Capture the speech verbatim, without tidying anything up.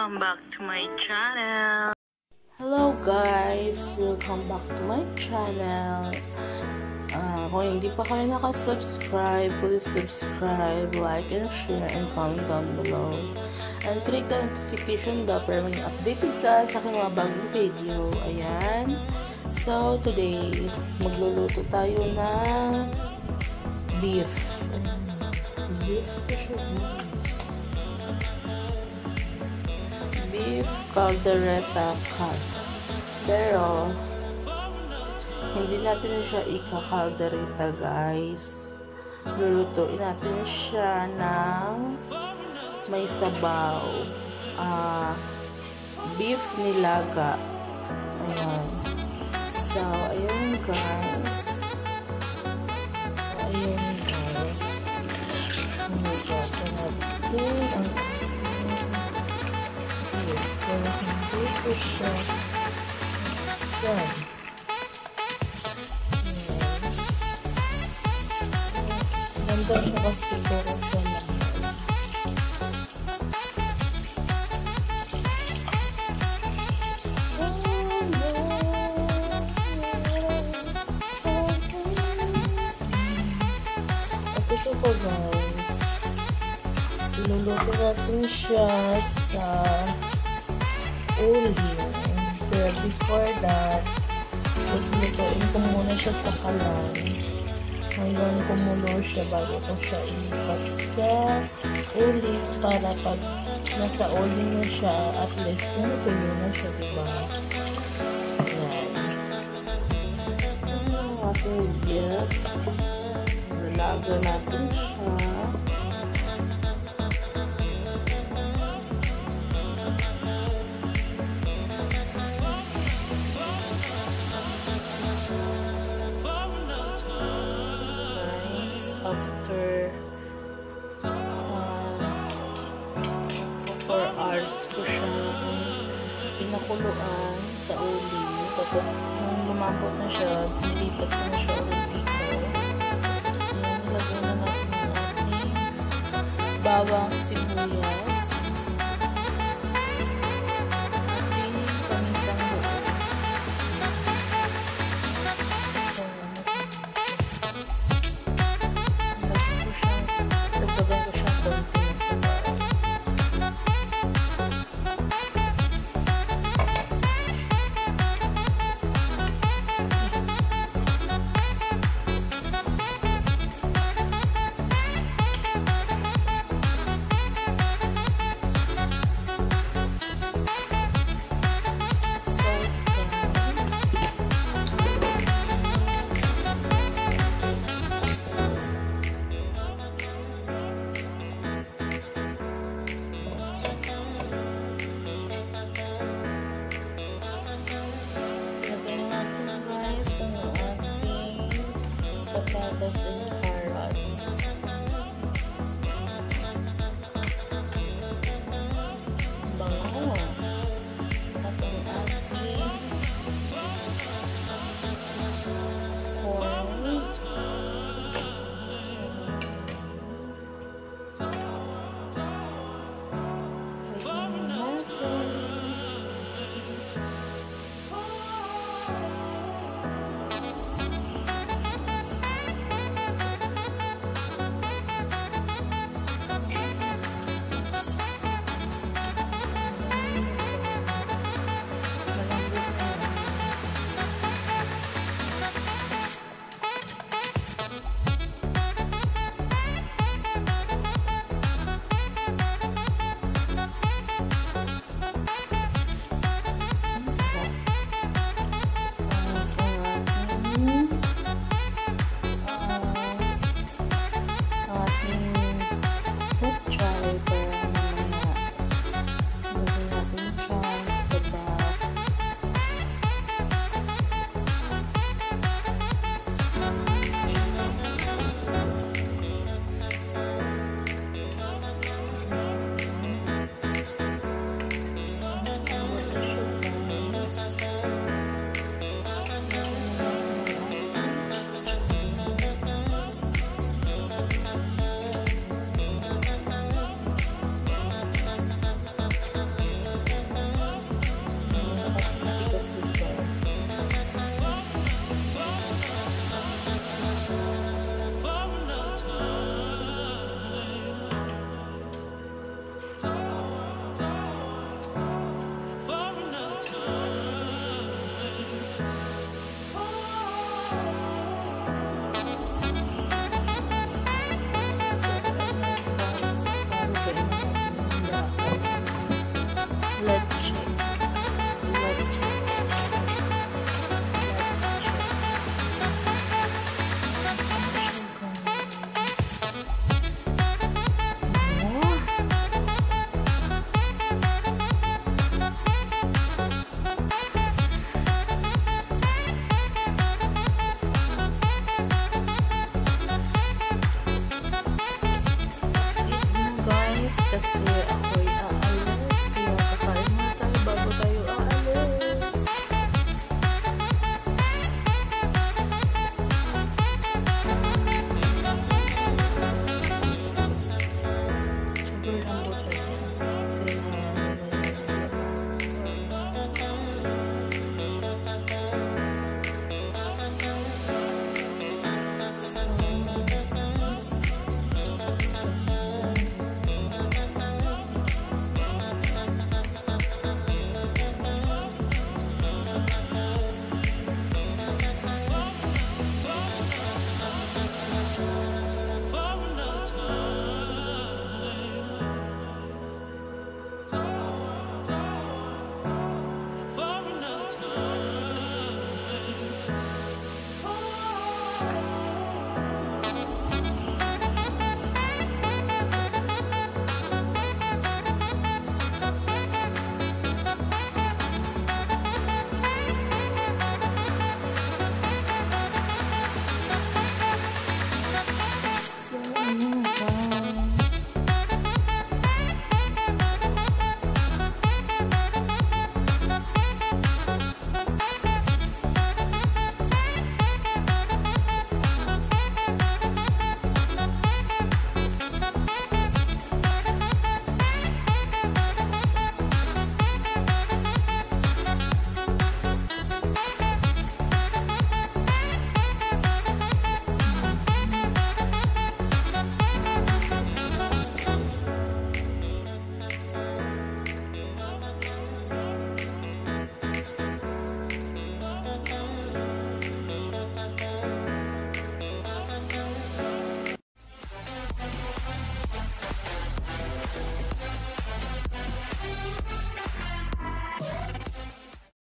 Welcome back to my channel. Hello guys! Welcome back to my channel. Uh, kung hindi pa kayo nakasubscribe, please subscribe, like, and share, and comment down below. And click the notification bell para maging updated ka sa aking mga bagong video. Ayan. So, today, magluluto tayo ng beef. Beef kasi guys. Beef caldereta cut. Pero, hindi natin siya ika-caldereta guys. Lulutuin natin siya ng may sabaw. Uh, beef nilaga. Ayan. So, ayun guys. Ayun guys. Hugasan natin ang beef. Pero hindi ko siya buksan. Ganda siya kasi siguro sa mga. Ito po guys. Iluluto natin siya sa oil. Pero before that, lutuin ko muna siya sa kalan. Hanggang kumulo siya bago ko siya ilipat sa ulit para pag nasa ulit na siya, at least kumulo na siya, diba? Ayan. Ito yung ating beef. Nilaga natin siya. After uh, four hours ko siya pinakuluan sa uli. Tapos nung lumambot na siya, nilipat ko na siya ulit dito. Nilagay na natin yung ating bawang sibuyas, ating pamintang buo. Dagdagan ko siyang konti ng sabaw. Patatas and